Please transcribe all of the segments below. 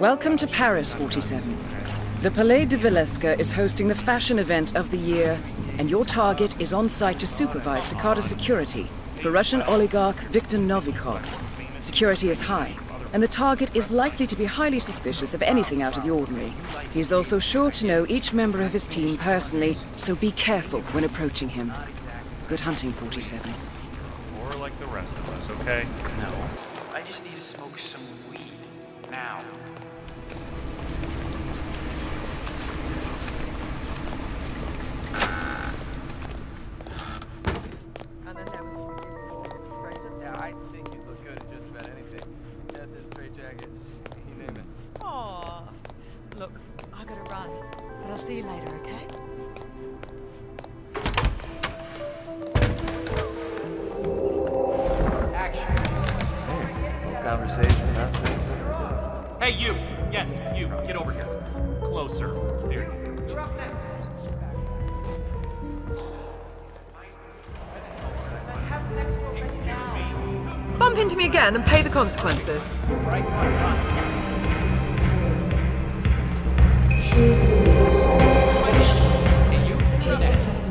Welcome to Paris, 47. The Palais de Villesca is hosting the fashion event of the year, and your target is on site to supervise Cicada security for Russian oligarch Viktor Novikov. Security is high, and the target is likely to be highly suspicious of anything out of the ordinary. He's also sure to know each member of his team personally, so be careful when approaching him. Good hunting, 47. Or like the rest of us, okay? No. I just need to smoke some weed. Now. Yeah, I think you look good in just about anything. Dresses, straight jackets, you name it. Aww. Look, I gotta run, but I'll see you later, okay? Action. Hey, conversation, that's nice. Hey, you! Yes, you! Get over here. Closer. There. Bump into me again and pay the consequences. Hey, you! Next.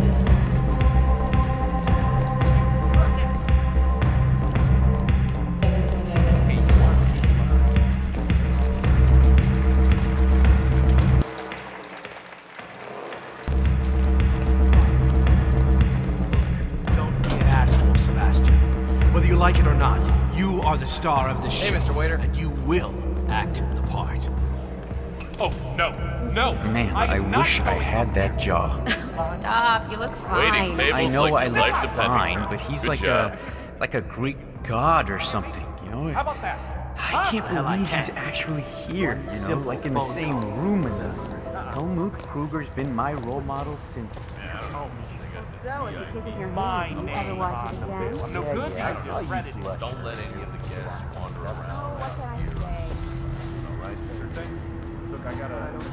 Don't be an asshole, Sebastian. Whether you like it or not, you are the star of the show. Hey, Mr. Waiter. And you will act the part. Oh, no. No! Man, I wish I had that jaw. Stop, you look fine. Waiting tables I know like I life look depending. fine, but he's Good like job. a Greek god or something, you know? How about that? I can't believe he's actually here, you know, like in the same room as us. Helmut Kruger's been my role model since... So, if you kiss your hand, you ever watch it again? I'm no good. I saw you Reddit. flush. Don't let any of the guests wander Oh, around. what can I say? Alright, sure thing. Look, I gotta...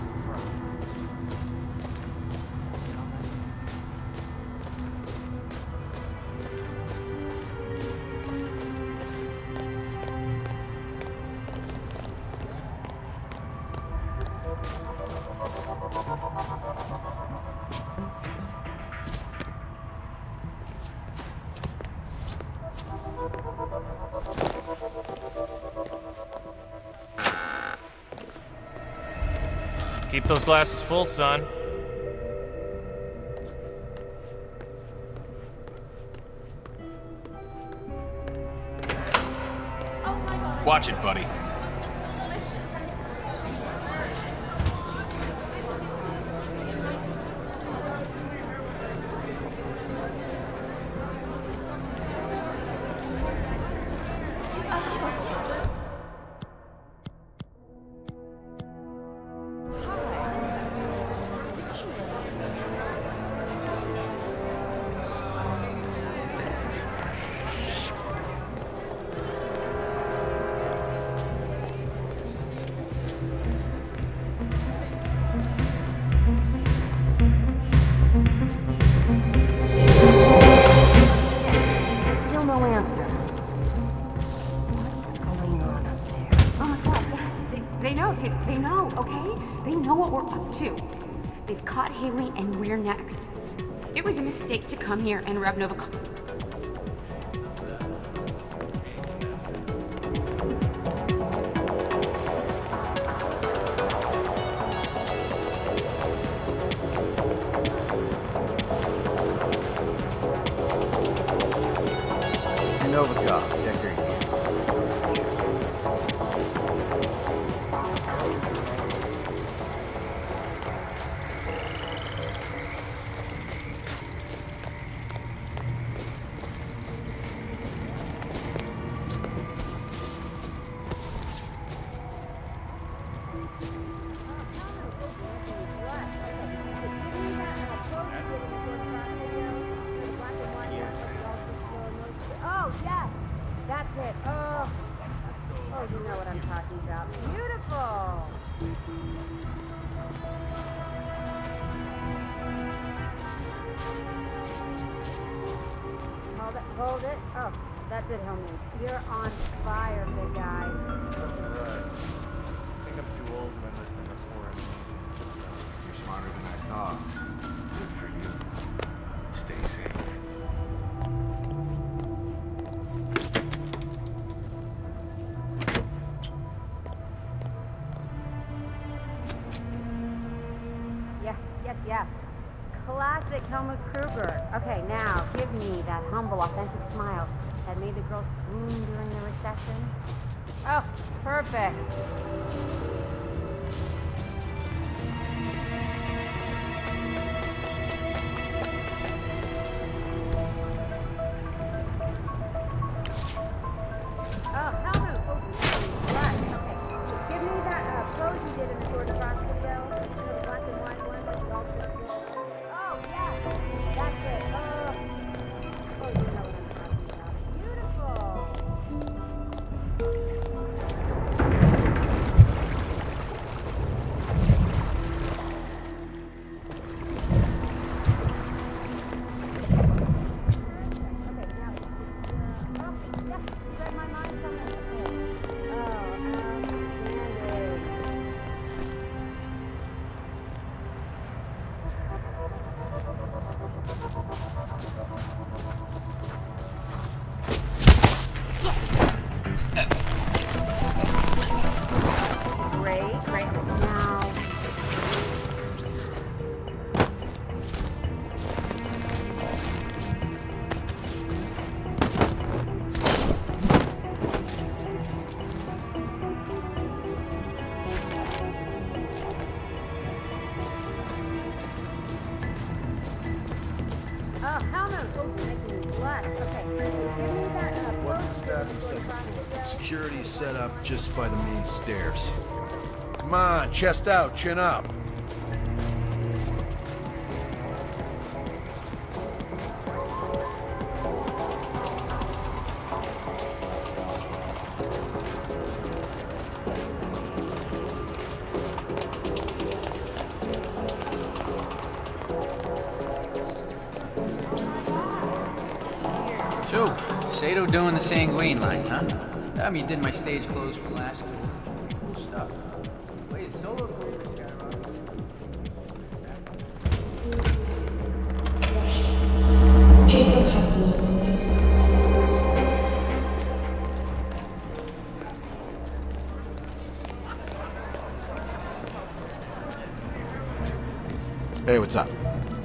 Keep those glasses full, son. Watch it, buddy. Still no answer. What's going on up there? Oh my god, they know, okay? They know what we're up to. They've caught Haley and we're next. It was a mistake to come here and rub Novikov. Novikov, check your ear. Oh, yes! That's it. Oh, you know what I'm talking about. Beautiful! Hold it. Oh, that's it, Helmut. You're on fire, big guy. enlisting before him. You're smarter than I thought. Good for you. Stay safe. Yes. Classic Helmut Kruger. Okay, now give me that humble, authentic smile that made the girl swoon during the recession. Oh, perfect. Oh, Helmut. Oh, right. Okay. Give me that pose you did in the Tour de France video. The black and white one with the all circles. Oh, yeah. That's it. Oh, you know what I'm talking about. Beautiful. Security is set up just by the main stairs. Come on, chest out, chin up. So, Sato doing the Sanguine line, huh? You did my stage clothes for last tour. Cool stuff. Wait, solo career this guy, Paper couple of winners. Hey, what's up?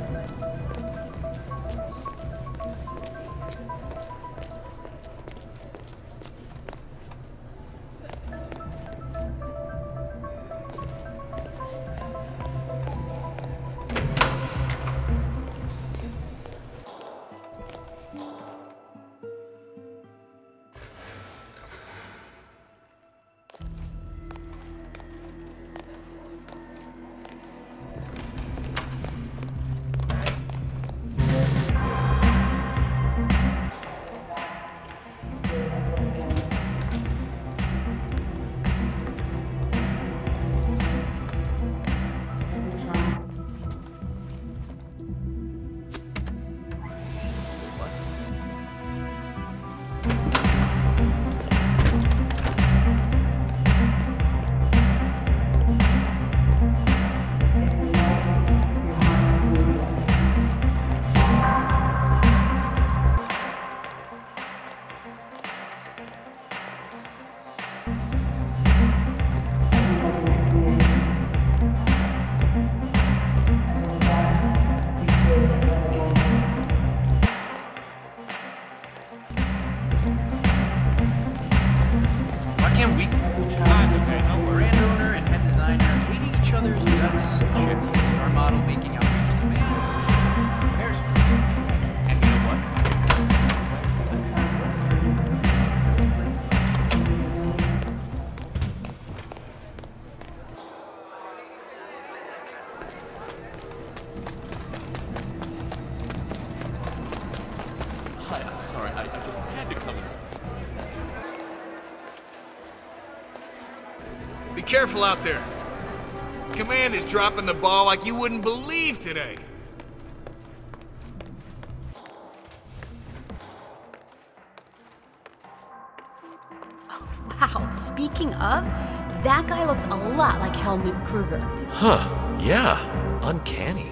Be careful out there. Command is dropping the ball like you wouldn't believe today. Wow, speaking of, That guy looks a lot like Helmut Kruger. Huh. Yeah. Uncanny.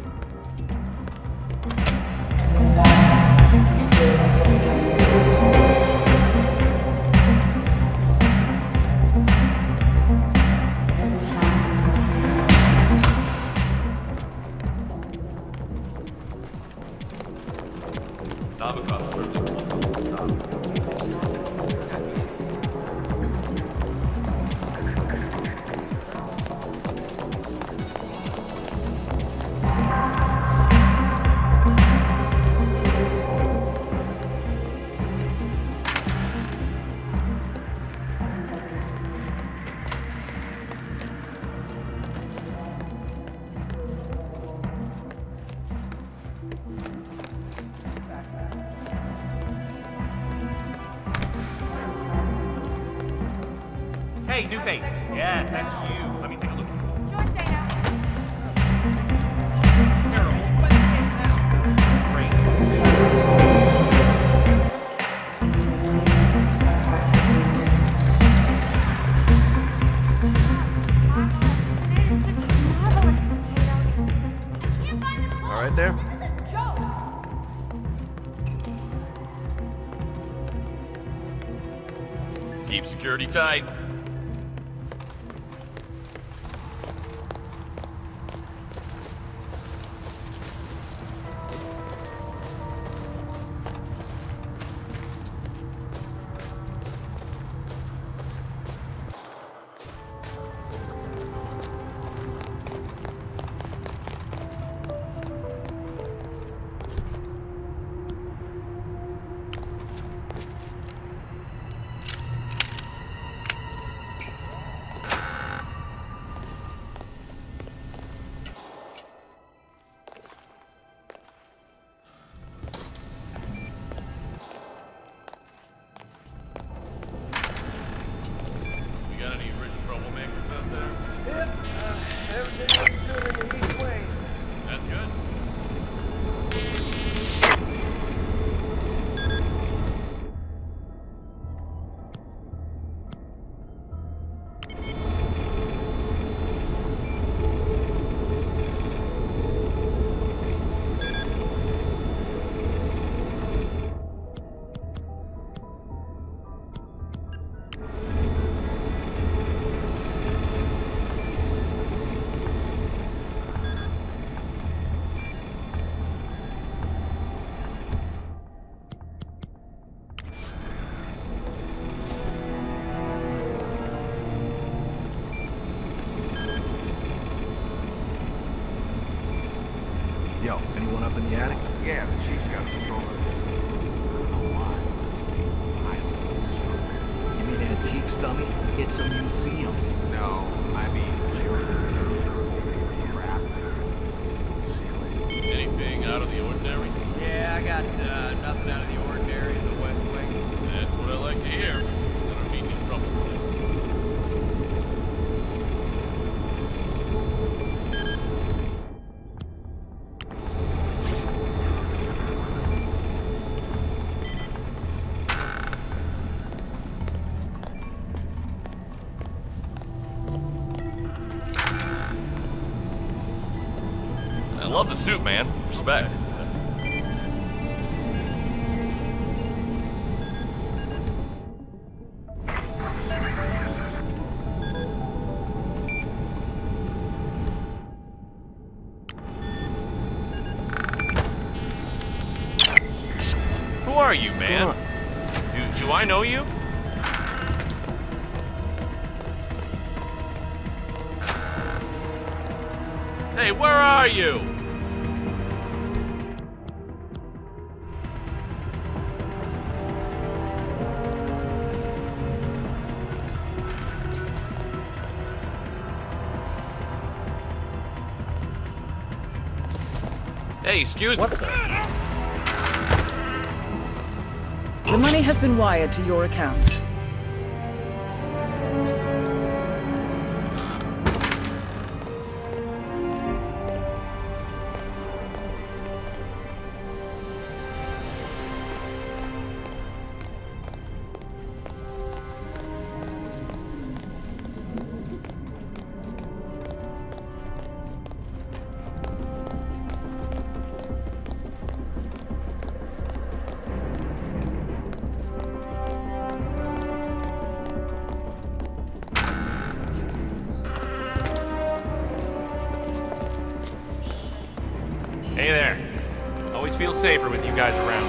Hey, new face. Yes, that's you. Let me take a look. Sure, Dana. Terrible. But it's in town. Great. It's just marvelous, Potato. I can't find the clothes. All right there? It's a joke. Keep security tight. Got any rich troublemakers out there? Yep. Everything looks good in the East Wing. That's good. Yo, anyone up in the attic? Yeah, the chief's got control of it. You mean antiques, dummy? It's a museum. No, I mean, Anything out of the ordinary? Yeah, I got nothing out of the ordinary in the West Wing. That's what I like to hear. I don't mean any trouble. I love the suit, man. Respect. Who are you, man? Do I know you? Hey, where are you? Hey, excuse me. The money has been wired to your account. feel safer with you guys around.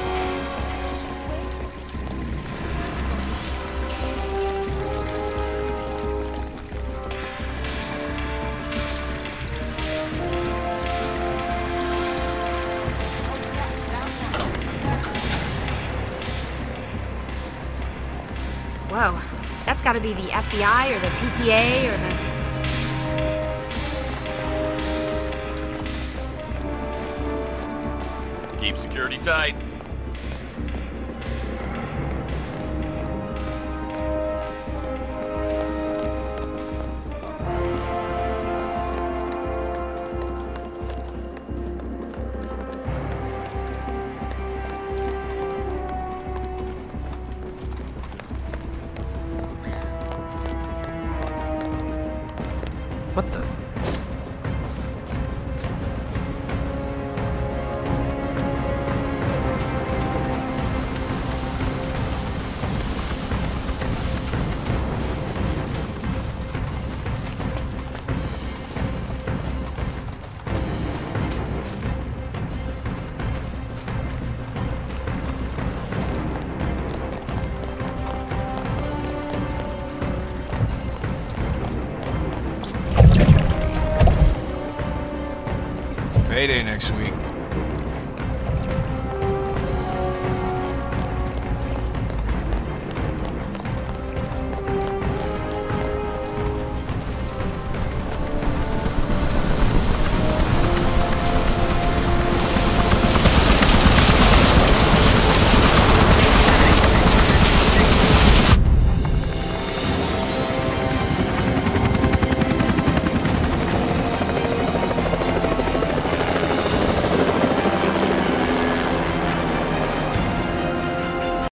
Whoa, that's gotta be the FBI or the PTA or the... Keep security tight. What the? Payday next week.